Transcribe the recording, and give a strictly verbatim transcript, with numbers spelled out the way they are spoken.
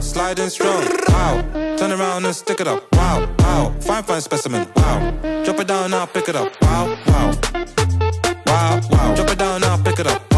sliding strong. Wow, turn around and stick it up. Wow, wow, fine, fine specimen. Wow, drop it down, I'll pick it up. Wow, wow, wow, wow, drop it down, I'll pick it up.